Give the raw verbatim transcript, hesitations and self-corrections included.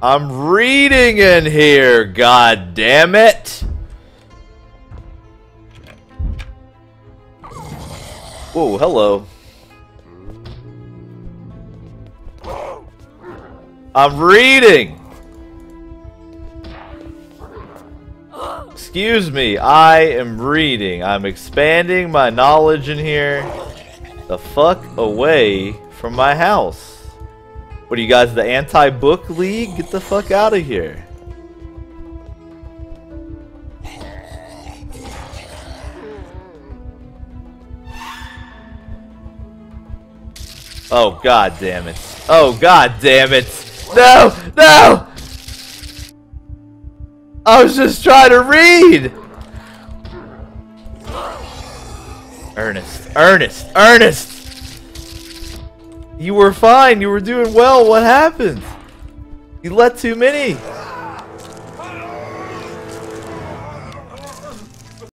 I'm reading in here, god damn it! Whoa, hello. I'm reading! Excuse me, I am reading. I'm expanding my knowledge in here. The fuck away from my house. What are you guys, the anti-book league? Get the fuck out of here. Oh god damn it. Oh god damn it. No! No! I was just trying to read! Ernest, Ernest, Ernest! You were fine, you were doing well, what happened? You let too many.